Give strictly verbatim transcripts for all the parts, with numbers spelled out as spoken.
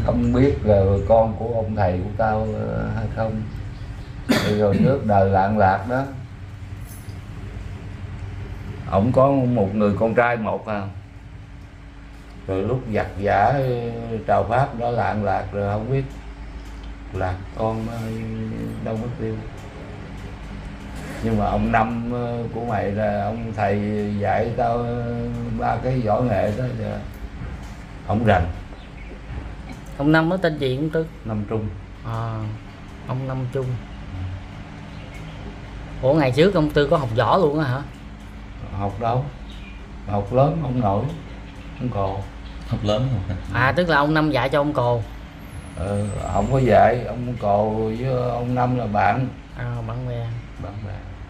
không biết rồi con của ông thầy của tao hay không. Rồi trước đời lạng lạc đó, ổng có một người con trai một à, rồi lúc giặc giả trào pháp đó lạng lạc rồi không biết lạc con đâu mất tiêu. Nhưng mà ông Năm của mày là ông thầy dạy tao ba cái võ nghệ đó, ông rành. Ông Năm có tên gì ông Tư? Năm Trung. À, ông Năm Trung. Ủa ngày trước ông Tư có học võ luôn á hả? Học đâu, học lớn ông nội, ông cồ. Học lớn không? À tức là ông Năm dạy cho ông cồ. Ừ, không có dạy, ông cồ với ông Năm là bạn. À, bạn bè. Bạn bè.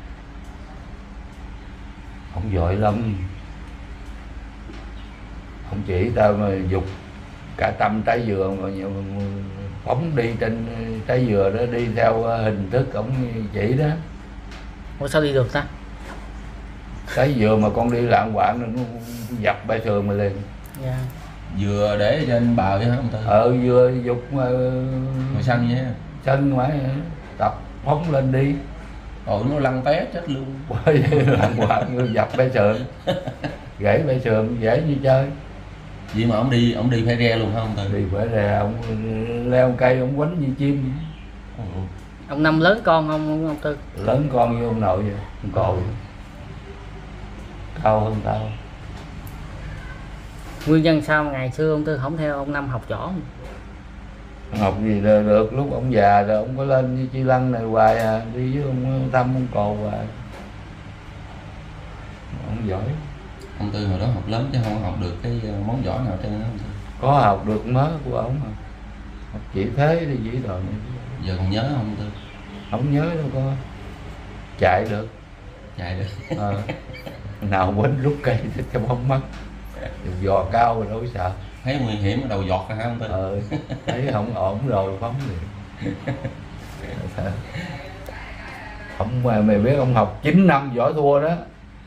Ông giỏi lắm. Ông chỉ tao mà dục cả trăm trái dừa mà phóng đi trên trái dừa đó, đi theo hình thức ông chỉ đó. Ủa sao đi được ta? Trái dừa mà con đi lạng quạng nó dập bay sườn mà liền. Yeah. Dừa để trên bờ chứ hả ông Tư? Ờ dừa dục mà Ngồi sân vậy? sân mà tập phóng lên đi. Ồ nó lăn té chết luôn. Lạng quạng dập bay sườn, gãy bay sườn dễ như chơi. Vậy mà ông đi ông đi phải re luôn hả ông Tư? Đi phải ra ông leo cây ông quánh như chim. Ồ. Ông Năm lớn con không ông Tư? Lớn con như ông nội vậy, ông còi cao hơn tao. Nguyên nhân sao mà ngày xưa ông Tư không theo ông Năm học võ? Học gì được, lúc ông già rồi ông có lên như Chi Lăng này hoài à, đi với ông Tâm ông cồ hoài. Ông giỏi. Ông Tư hồi đó học lớn chứ không học được cái món võ nào trên đó ông Tư? Có học được mớ của ông mà. Học chỉ thế thì chỉ rồi. Giờ còn nhớ không ông Tư? Không nhớ đâu có. Chạy được. Chạy được. À, nào quên rút cây cho bóng mắt. Giò cao rồi đâu có sợ. Thấy nguy hiểm ở đầu giọt hả ông Tư? Ờ, thấy không ổn rồi phóng liền. Ông mà mày biết ông học chín năm võ thua đó.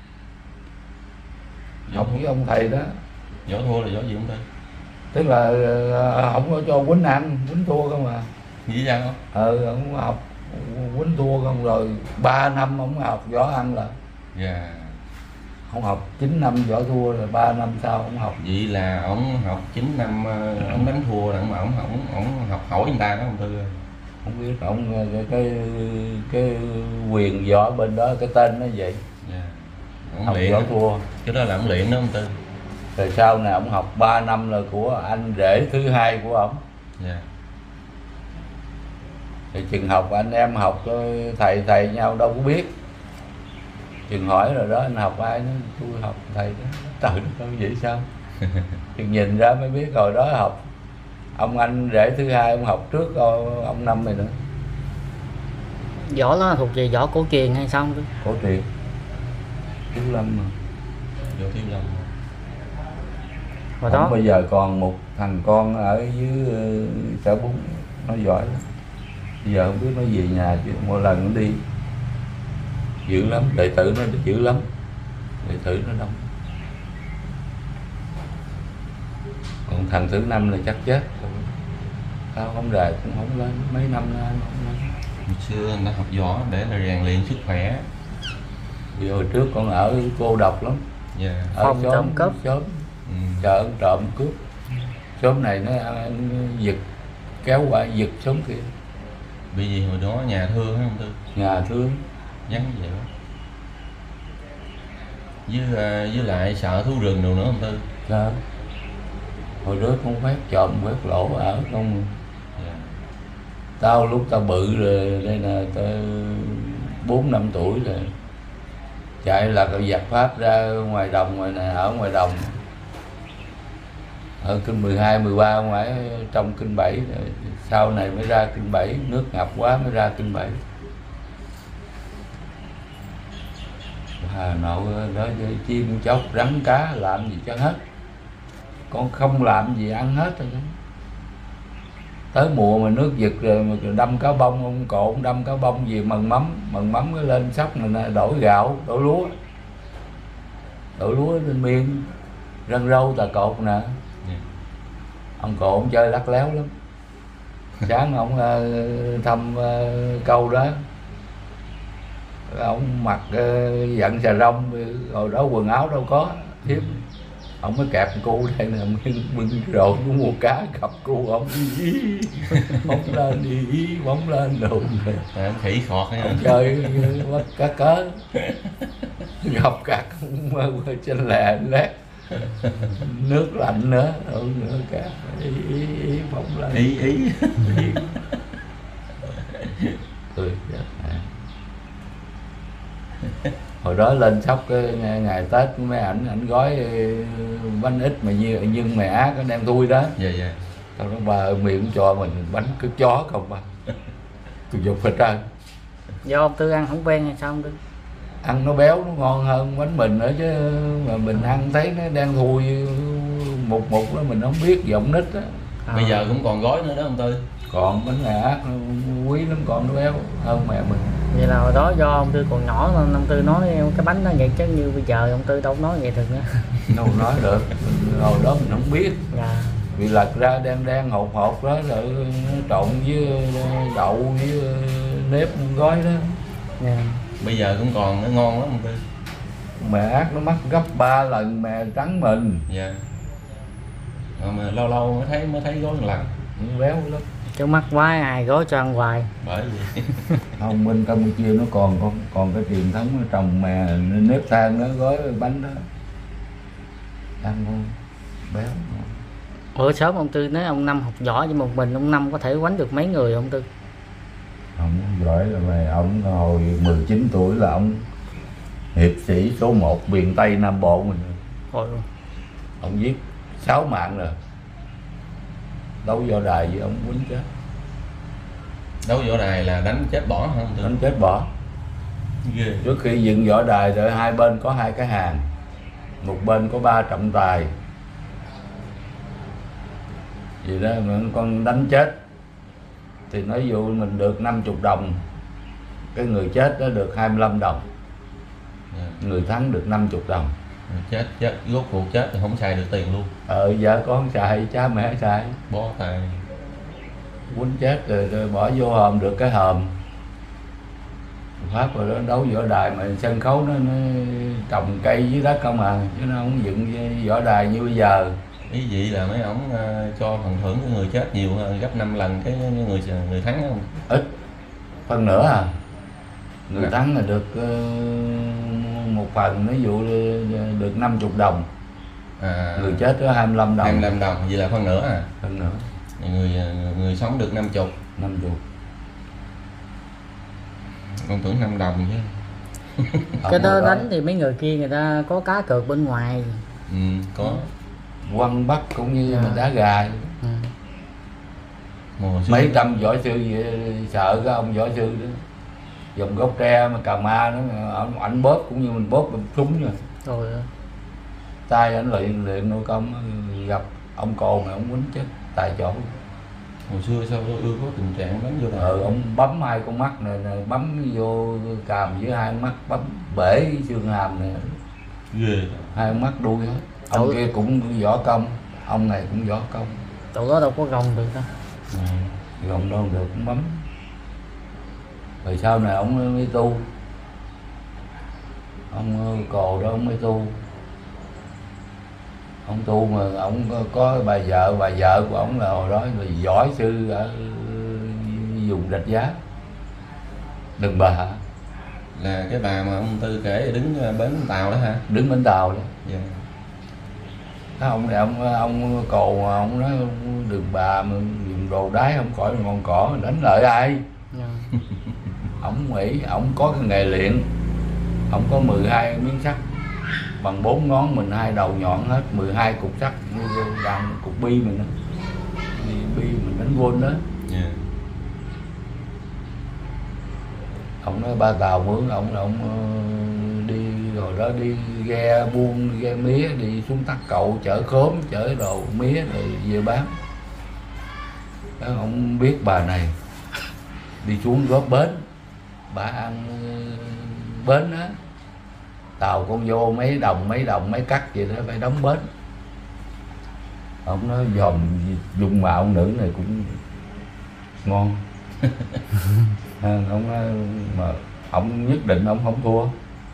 Võ Học thua. với ông thầy đó. Võ thua là võ gì ông Tư? Tức là không có cho quýnh ăn, quýnh thua không à. Nghĩ sao không? Ờ, ông học quýnh thua không rồi ba năm ông học võ ăn là. Dạ. Yeah. Ông học chín năm võ thua rồi ba năm sau ông học. Vậy là ông học chín năm ông đánh thua là ông ông ông, ông học hỏi người ta đó ông Tư. Không biết ông cái cái, cái quyền võ bên đó cái tên nó vậy. Yeah. Ông Học luyện võ thua. Cái đó là ông luyện đó ông Tư. Rồi sau này ông học ba năm là của anh rể thứ hai của ông. Dạ. Yeah. Thì chừng học anh em học thầy thầy nhau đâu có biết. Chừng hỏi rồi đó anh học ai, nó tôi học thầy đó. Trời đất ơi vậy sao? Chừng nhìn ra mới biết rồi đó học. Ông anh rể thứ hai ông học trước ông Năm này nữa. Võ đó thuộc về võ cổ truyền hay sao ông Tư? Cổ truyền. Thiếu Lâm mà. Võ Thiếu Lâm. Hồi Không, đó bây giờ còn một thằng con ở dưới uh, xã Bún nó giỏi lắm. Bây giờ không biết nó về nhà chứ mỗi lần nó đi dữ lắm, đệ tử nó dữ lắm, đệ tử nó đông. Còn thằng thứ năm là chắc chết. Tao không rời cũng không lên, mấy năm nay không lên. Hồi xưa người ta học võ để là rèn luyện sức khỏe. Vì hồi trước con ở cô độc lắm. Yeah. Ở Phòng xóm, trộm cướp. xóm Ừ. chợ trộm cướp. Xóm này nó giật kéo qua giật xóm kia. Bởi vì hồi đó nhà thương hả ông Tư? Nhà thương. Vắng vậy đó. Với, với lại sợ thú rừng đồ nữa ông Tư? Sao? Hồi đó không phát trộm quét lỗ ở không. Yeah. Tao lúc tao bự rồi, đây là tao bốn năm tuổi rồi. Chạy là cậu giặc Pháp ra ngoài đồng ngoài này, ở ngoài đồng. Ở kinh mười hai, mười ba ngoài trong kinh bảy rồi. Sau này mới ra kinh bảy, nước ngập quá mới ra kinh bảy. Hà Nội đó chim chóc rắn cá làm gì cho hết. Con không làm gì ăn hết rồi. Tới mùa mà nước giật rồi mà đâm cá bông, ông cộ ông đâm cá bông gì mần mắm, mần mắm cái lên sóc này đổi gạo, đổi lúa. Đổi lúa lên miên, răng râu tà cột nè. Yeah. Ông cụ ông chơi lắc léo lắm. Sáng ông uh, thăm uh, câu đó, ông mặc uh, dặn xà rông, hồi đó quần áo đâu có hiếm, ông mới kẹp cu đây nè, bưng rồi cũng mua cá gặp cu ông đi bóng lên đi bóng lên đụng à, khỉ khọt hay ông chơi bắt cá cớ gặp cát trên lè lét nước lạnh nữa ừ, nữa cá ý, ý, ý bóng lên ý ý, ý. Ừ, hồi đó lên Sóc ngày, ngày Tết mấy ảnh ảnh gói bánh ít mà như nhưng mẹ ác nó đem thui đó. Dạ dạ. Tao nói bà miệng cho mình bánh cứ chó không bà. Tôi dục hết trơn. Do ông Tư ăn không quen hay sao ông Tư? Ăn nó béo nó ngon hơn bánh mình nữa chứ, mà mình ăn thấy nó đang thui một một đó mình không biết giọng nít á. À. Bây giờ cũng còn gói nữa đó ông Tư. Còn bánh mẹ ác quý lắm, còn nó béo hơn mẹ mình. Vậy là hồi đó do ông Tư còn nhỏ nên ông Tư nói cái bánh đó vậy, chứ như bây giờ ông Tư đâu nói vậy được nữa. Đâu nói được, hồi đó mình không biết. Dạ. Vì lật ra đang đang hột hột đó rồi trộn với đậu với nếp gói đó. Dạ. Bây giờ cũng còn nó ngon lắm ông Tư. Mẹ ác nó mắc gấp ba lần mẹ trắng mình. Dạ. Mà, mà lâu lâu mới thấy mới thấy gói một lần. Nó béo lắm. Chứ mắc quá ai gói cho ăn hoài. Bởi vì Không, bên Campuchia nó còn còn còn cái truyền thống trồng mè nếp than nó gói bánh đó ăn ngon béo. Bữa sớm ông Tư nói ông Năm học võ với một mình ông Năm có thể quánh được mấy người ông Tư? Ông giỏi là mày, ông hồi mười chín tuổi là ông hiệp sĩ số một miền Tây Nam Bộ mình. Hồi Ông giết sáu mạng rồi. Đấu võ đài với ông quýnh chết. đấu võ đài là đánh chết bỏ hả ông Tư? Đánh chết bỏ. Ghê. Trước khi dựng võ đài rồi hai bên có hai cái hàng, một bên có ba trọng tài gì đó, mà con đánh chết thì nói dụ mình được năm mươi đồng, cái người chết đó được hai mươi lăm đồng. Yeah. Người thắng được năm mươi đồng. Chết chết rốt cuộc chết thì không xài được tiền luôn. Ờ vợ con xài, cha mẹ xài. Bó tay. Quýnh chết rồi, rồi bỏ vô hòm được cái hòm. Pháp rồi đó đấu võ đài mà sân khấu nó, nó trồng cây dưới đất không à, chứ nó không dựng võ đài như bây giờ. Ý vậy là mấy ổng uh, cho phần thưởng của người chết nhiều hơn gấp năm lần cái người người thắng không? Ít, phần nữa à. Người à. thắng là được uh, một phần, ví dụ được năm mươi đồng. À, người chết có hai mươi lăm đồng. hai mươi lăm đồng, vậy là phần nữa à? Phần nữa. Người người sống được năm mươi. năm mươi. Con tưởng năm đồng chứ. cái đó đánh thì mấy người kia người ta có cá cược bên ngoài. Ừ, có. Quăng bắt cũng như à. Mình đá gà. Ừ. Mấy trăm võ sư vậy, sợ cái ông võ sư đó dùng gốc tre mà cà ma nó ảnh bóp cũng như mình bóp súng rồi. Rồi tay ảnh luyện luyện nội công, gặp ông cồn này ông quýnh chết tại chỗ. Hồi xưa sao ưa có tình trạng bắn vô đài? Ừ, ông bấm hai con mắt này, này bấm vô càm với hai mắt, bấm bể xương hàm này. Ghê. Hai mắt đuôi hết. Ông Ủa? Kia cũng võ công, ông này cũng võ công. tụi đó đâu có gồng được đâu. Ừ, gồng đâu được, cũng bấm. Rồi sau này ông mới tu. Ông cồ đó ông mới tu. Ông tu mà ông có bà vợ, bà vợ của ông là hồi đó là võ sư ở vùng Rạch Giá, Đừng Bà. Là cái bà mà ông Tư kể đứng bến tàu đó hả? Đứng bến tàu đó. Dạ. Đó, ông này ông ông cồ mà ông nói Đừng Bà mà dùng đồ đái không khỏi ngon cỏ đánh lợi ai. Yeah. Ông nghĩ ông có cái nghề luyện, ông có mười hai miếng sắt bằng bốn ngón mình, hai đầu nhọn hết, mười hai cục sắt như đàn cục bi mình đó. Bi mình đánh gôn đó. Yeah. Ông nói ba tàu mướn ông là ông đi rồi đó, đi ghe buôn ghe mía, đi xuống Tắc Cậu chở khóm chở đồ mía rồi về bán đó. Ông biết bà này đi xuống góp bến, bà ăn bến đó, tàu con vô mấy đồng mấy đồng mấy cắt gì đó phải đóng bến. Ông nói dòm dung mạo nữ này cũng ngon. Ông nói mà ông nhất định ông không thua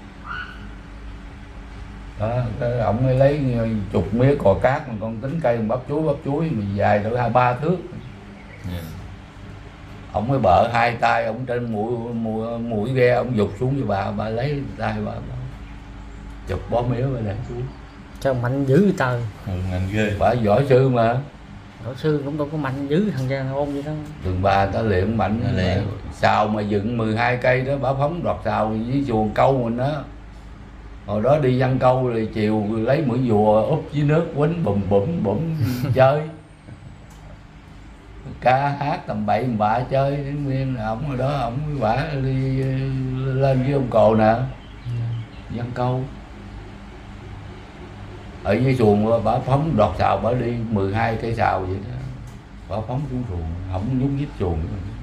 đó. Cái ông mới lấy chục mía cò cát mà con tính cây bắp chuối bắp chuối mà dài tới hai ba thước. Yeah. Ông mới bợ hai tay ông trên mũi mũi mũi ghe, ông giục xuống cho bà, bà lấy tay bà, bà chụp bó mía bà để xuống. Sao mạnh dữ trời. Ừ, mạnh ghê. Bà võ sư mà. Võ sư cũng đâu có mạnh dữ thằng cha ôn vậy đó. Đường bà ta luyện mạnh luyện. Xào mà dựng mười hai cây đó, bà phóng đoạt xào với xuồng câu mình đó. Hồi đó đi văn câu rồi chiều lấy mũi dùa úp với nước quýnh bùm bùm bùm chơi. Ca hát tầm bậy tầm bạ chơi đến nguyên là ổng hồi đó ổng với bả đi lên với ông cồ nè. Văn câu ở dưới xuồng bả phóng đoạt xào, bả đi mười hai cây xào vậy đó, bả phóng xuống xuồng không nhúc nhích xuồng,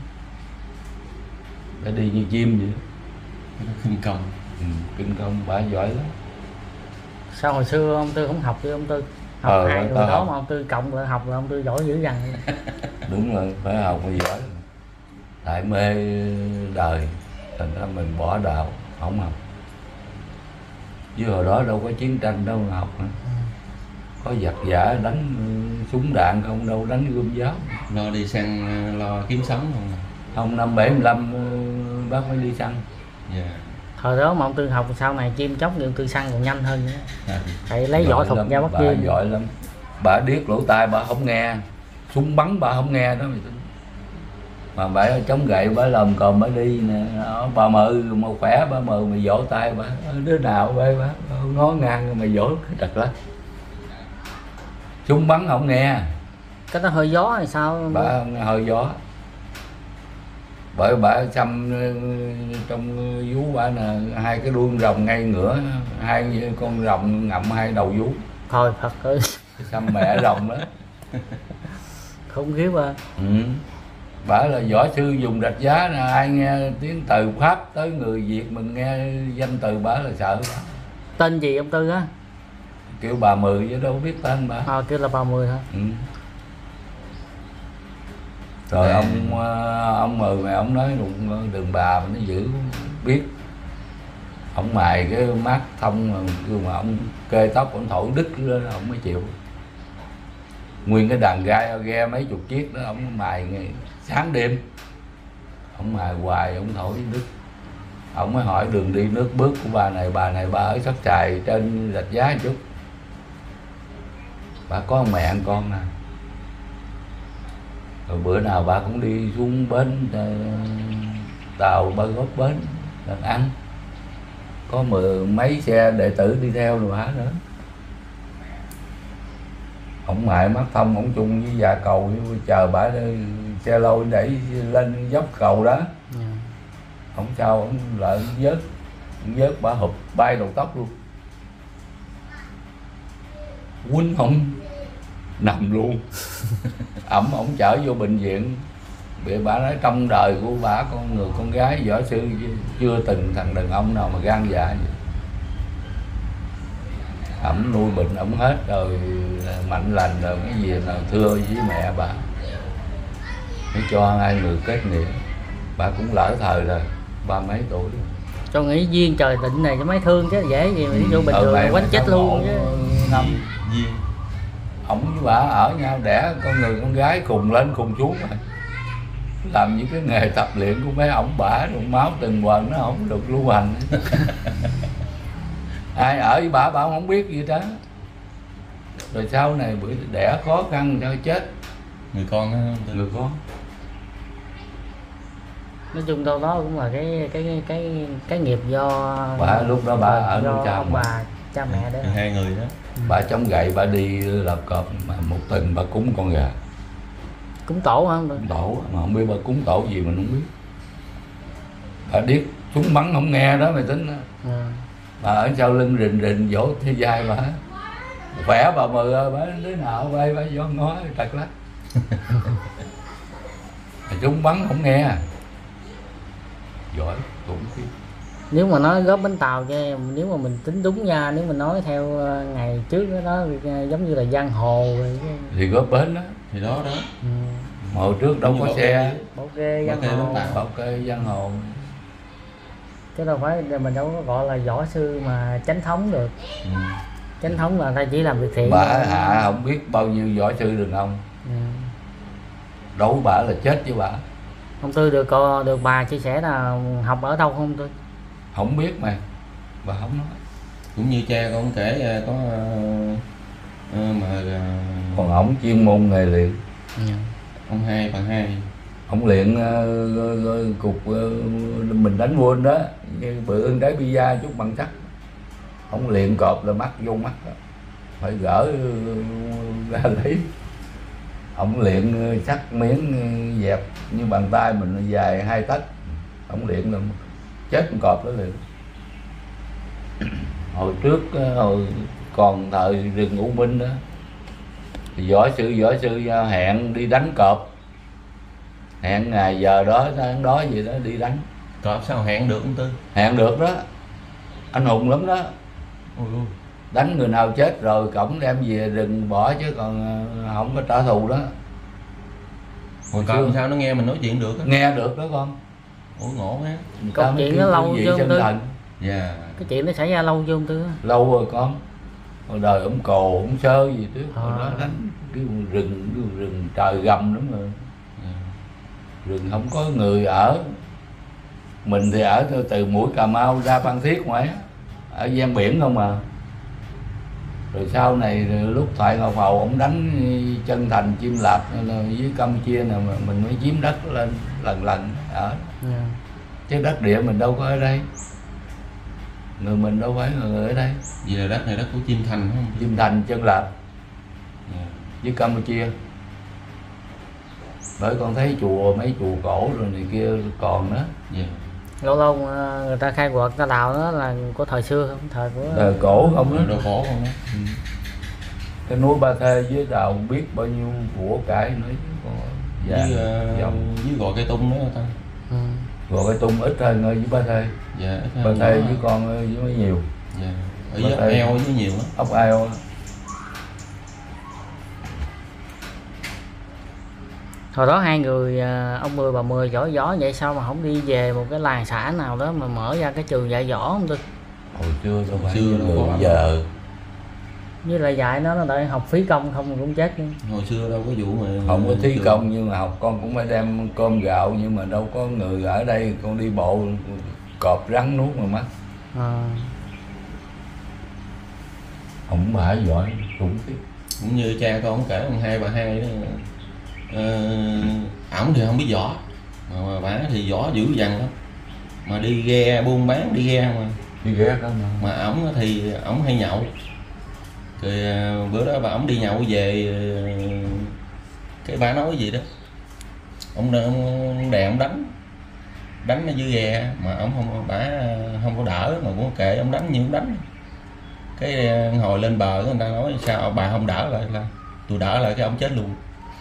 bả đi như chim vậy. Khinh công. Ừ, kinh công bả giỏi lắm. Sao hồi xưa ông Tư không học với ông Tư học ờ, hai rồi đó học. mà ông Tư cộng lại học là ông Tư giỏi dữ dằn. Đúng rồi, phải học phải giỏi, tại mê đời thành ra mình bỏ đạo không học. Chứ hồi đó đâu có chiến tranh đâu mà học nữa. Có giặc giả đánh súng đạn không, đâu đánh gươm giáo. Lo đi săn, lo kiếm sống không? Không, năm bảy mươi lăm bác mới đi săn. Yeah. Thời đó mà ông Tư học sau này chim chóc thì ông Tư săn còn nhanh hơn nữa. À. Phải lấy võ thuật ra bắt bà chim. giỏi lắm. Bà điếc lỗ tai, bà không nghe súng bắn, bà không nghe đó. Mà bà chống gậy, bà lồm cồm bà đi nè, bà mờ mà khỏe, bà mờ mà vỗ tay bà, đứa nào bà, bà ngó ngang mà vỗ trật lắm. Súng bắn không nghe. Cái đó hơi gió hay sao? Bà hơi gió. Bởi bà xăm trong vú bà nè, hai cái đuôi rồng ngay ngửa, hai con rồng ngậm hai đầu vú. Thôi Phật ơi. Xăm mẹ rồng đó. Không khiếp à. Ừ. Bà là võ sư dùng rạch giá nè, ai nghe tiếng từ Pháp tới người Việt mình nghe danh từ bà là sợ bà. Tên gì ông Tư á? Kêu bà Mười chứ đâu biết tên bà. À, kêu là bà Mười hả? Ừ. Rồi à. ông ông Mười mày ông nói đụng đường bà mà nó dữ biết. Ông mài cái mát thông mà kêu mà ông kê tóc ông thổi đứt lên ông mới chịu. Nguyên cái đàn gai ghe mấy chục chiếc đó ông mài ngày sáng đêm. Ông mài hoài ông thổi đứt. Ông mới hỏi đường đi nước bước của bà này, bà này bà ở Sóc Trài trên Rạch Giá một chút. Bà có ông mẹ ăn con nè. Rồi bữa nào bà cũng đi xuống bến tàu bơi góp bến ăn. Có mười mấy xe đệ tử đi theo rồi bà nữa. Ông mại mắt thông ông chung với già cầu chờ bả xe lôi đẩy lên dốc cầu đó. Yeah. Không sao, ông lợi vớt vớt bả hụp bay đầu tóc luôn. Quýnh ông nằm luôn. Ẩm ổng chở vô bệnh viện. Bị bả nói trong đời của bả con người con gái võ sư chưa từng thằng đàn ông nào mà gan dạ vậy. Ẩm nuôi bệnh ổng hết rồi, mạnh lành rồi cái gì nào thưa với mẹ bà mới cho hai người kết nghĩa. Bà cũng lỡ thời rồi, ba mấy tuổi rồi. Cho nghĩ duyên trời định này cho mấy thương chứ dễ gì mà ví dụ bình thường là quánh chết luôn chứ. Năm Duyên. ổng với bà ở nhau đẻ con người con gái cùng lên cùng xuống rồi. Làm những cái nghề tập luyện của mấy ổng bả đụng máu từng quần nó không được lưu hành. Ai ở với bà bà không biết gì đó. Rồi sau này bữa đẻ khó khăn sao chết. Người con đó. Người con. Nói chung đâu đó cũng là cái cái cái cái nghiệp do Bà lúc đó bà ở do nuôi cha ông mà. bà cha mẹ đấy. Hai người đó. Bà chống gậy bà đi làm cọp mà một tuần bà cúng con gà. Cúng tổ hả? Cúng tổ mà không biết bà cúng tổ gì mình không biết. Bà điếc súng bắn không nghe đó mày tính đó. Ừ. Bà ở sau lưng rình rình vỗ thế vai bà. Khỏe bà Mười ơi, bà đứa nào bay bà vô ngó trật lắm. Súng bắn không nghe. Giỏi cũng khiếp. Nếu mà nói góp bánh tàu cho em, nếu mà mình tính đúng nha, nếu mình nói theo ngày trước đó, đó giống như là giang hồ rồi. Thì góp bến đó. Thì đó đó. Ừ. Hồi trước đâu có xe. Bảo kê giang Bảo kê hồ. bến tàu. Bảo kê giang hồ. Chứ đâu phải mình đâu có gọi là võ sư mà chánh thống được. Ừ. Chánh thống là ta chỉ làm việc thiện. Bà Hạ không biết bao nhiêu võ sư đừng ông. Ừ. Đấu bả là chết với bả. Ông Tư được được bà chia sẻ là học ở đâu không Tư? Không biết mà bà không nói. Cũng như cha con kể có uh, mà uh, còn ổng chuyên môn nghề luyện. Ừ. ông hai bà hai Ông luyện uh, cục uh, mình đánh buôn đó, như bự ưng đáy pizza chút bằng sắt. Ông luyện cọp là mắt vô mắt đó. Phải gỡ uh, ra lấy. Ông luyện uh, sắt miếng uh, dẹp như bàn tay mình dài hai tấc. Ông luyện là chết con cọp đó liền. Hồi trước uh, hồi còn thời rừng U Minh đó thì võ sư võ sư hẹn đi đánh cọp, hẹn ngày giờ đó tháng đó gì đó đi đánh. cọp sao hẹn được ông Tư? Hẹn được đó, anh hùng lắm đó. Ôi ôi. Đánh người nào chết rồi cổng đem về rừng bỏ, chứ còn không có trả thù đó. Hồi cọp sao nó nghe mình nói chuyện được á? Nghe được đó con. Ủa ngộ quá. Câu chuyện nó lâu chưa ông Tư? Dạ. Cái chuyện nó xảy ra lâu chưa ông Tư? Lâu rồi con. Hồi đời ổng cồ ổng sơ gì chứ. À. Hồi đó đánh cái rừng cái rừng trời gầm lắm rồi. Dạ. Rừng không có người ở. Mình thì ở từ mũi Cà Mau ra Phan Thiết ngoài, ở ven biển không mà. Rồi sau này rồi lúc Thoại Ngọc Hầu ổng đánh Chân Thành, Chim Lạp với Campuchia nè, mà mình mới chiếm đất lên lần lần ở. Yeah. Chứ đất địa mình đâu có ở đây, người mình đâu phải là người ở đây. Vì là đất này đất của Chim Thành không? Chim Thành, Chân Lạp Dạ. với Campuchia. Bởi con thấy chùa, mấy chùa cổ rồi này kia còn đó. Dạ. Lâu lâu người ta khai quật ta đào đó là của thời xưa không? Thời của Đời cổ không đó. Đồ cổ không đó. Ừ. Cái núi Ba Thê với đào biết bao nhiêu của cải nữa chứ còn Với, uh, với gò cây tung nữa ta. Ừ. Rồi cái tung ít hơn ở với Ba Thê. Dạ, ít Ba Thê với con với mới nhiều. Dạ. Ở với ốc eo với nhiều á. Ốc eo á. Hồi đó hai người ông Mười bà Mười giỏi giỏi vậy sao mà không đi về một cái làng xã nào đó mà mở ra cái trường dạy võ không Tư? Hồi xưa đâu phải Xưa đâu có giờ. Với lại dạy nó nó đợi học phí công không cũng chết. Hồi xưa đâu có vụ mà Không có thí trường. công nhưng mà học con cũng phải đem cơm gạo, nhưng mà đâu có người ở đây, con đi bộ cọp rắn nuốt mà mất. À. Ông bà giỏi cũng tiếp. Cũng như cha con kể ông hai bà hai đó. Ổng uh, thì không biết võ, mà, mà bà thì võ dữ dằn lắm, mà đi ghe buôn bán đi ghe mà Đi ghé đó mà. mà ổng thì ổng hay nhậu. Rồi uh, bữa đó bà ổng đi nhậu về, uh, cái bà nói gì đó, ông ông đè ông đánh đánh ở dưới ghe mà ổng không, bà không có đỡ, mà cũng kệ ông đánh như ông đánh. Cái uh, hồi lên bờ người ta nói sao bà không đỡ lại, là tôi đỡ lại cái ông chết luôn.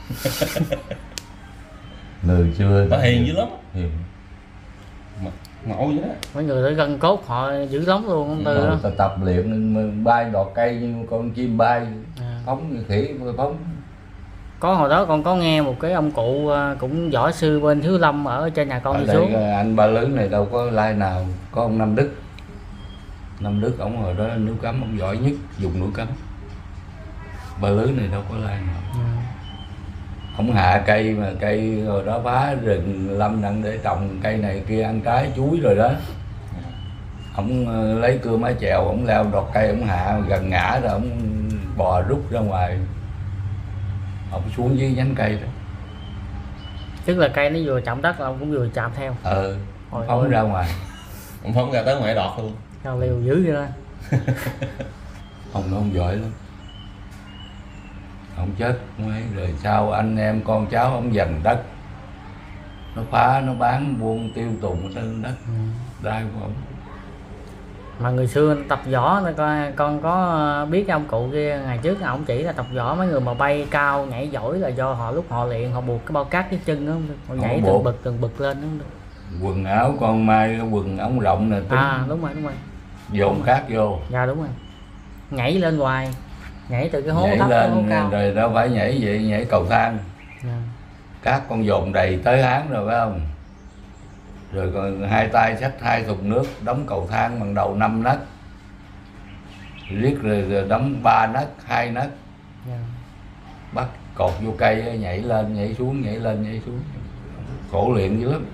Người xưa Bà hiền dữ lắm, hiền. ngộ vậy đó. Mấy người tới gân cốt họ dữ lắm luôn ông Tư đó. Ta tập luyện bay đọt cây như con chim bay, À. phóng như khỉ phóng. Có hồi đó con có nghe một cái ông cụ cũng võ sư bên Thiếu Lâm ở trên nhà con Ở đi đây xuống. anh Ba Lớn này đâu có lai nào, có ông Nam Đức. Nam Đức ổng hồi đó núi cấm ông giỏi nhất dùng núi cấm. Ba Lớn này đâu có lai nào. Ừ. Ông hạ cây mà cây hồi đó phá rừng lâm nặng để trồng cây này kia ăn trái chuối rồi đó. Ông lấy cưa mái chèo, ông leo đọt cây, ông hạ gần ngã rồi ông bò rút ra ngoài, ông xuống dưới nhánh cây đó. Tức là cây nó vừa chạm đất là ông cũng vừa chạm theo. Ờ, Hồi phóng ơi. ra ngoài. Ông phóng ra tới ngoài đọt luôn. Cao liều dữ vậy đó. Ông nó ông giỏi lắm. Ông chết mấy rồi sau anh em con cháu ông giành đất, nó phá nó bán buôn tiêu tùng trên đất Ừ. đai của ông. Mà người xưa tập võ này con con có biết cái ông cụ kia ngày trước ông chỉ là tập võ mấy người mà bay cao nhảy giỏi là do họ lúc họ luyện họ buộc cái bao cát dưới chân đó, họ nhảy từng bực từng bực lên đó. quần áo con mai cái quần ống rộng nè tính À đúng rồi đúng rồi. dồn cát vô, Dạ đúng rồi. Nhảy lên hoài, nhảy từ cái hố nhảy thấp tới hố lên cao. rồi đâu phải nhảy vậy, nhảy cầu thang, Dạ. cát con dồn đầy tới háng rồi phải không, rồi còn hai tay xách hai thùng nước đóng cầu thang bằng đầu năm nấc, riết rồi, rồi đóng ba nấc hai nấc, Dạ. bắt cột vô cây nhảy lên nhảy xuống nhảy lên nhảy xuống, khổ luyện dữ lắm.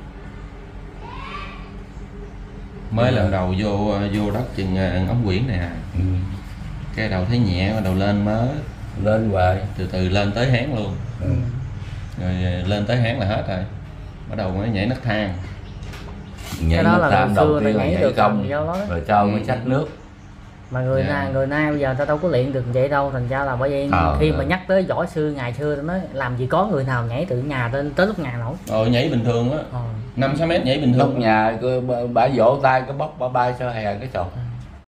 Mới lần đầu vô vô đất chừng ống quyển nè, Ừ. cái đầu thấy nhẹ, bắt đầu lên mới Lên hoài. từ từ lên tới háng luôn, Ừ. rồi lên tới háng là hết rồi, bắt đầu mới nhảy nấc thang. Nhảy đó nấc là thang ngày đầu xưa tiên là là nhảy nhảy được không, do đó. rồi sau mới Ừ. xách nước. Mà người Dạ. nay người nay bây giờ ta đâu có luyện được vậy đâu, thành ra là bởi vì Ờ, khi ờ. mà nhắc tới võ sư ngày xưa nó làm gì có người nào nhảy từ nhà lên tới lúc nhà nổi. Rồi nhảy bình thường á, Ờ. năm sáu mét nhảy bình Lúc thường. nhà cứ bà- bà vỗ tay cái bóc bà bay sao hè cái sọt. Ừ.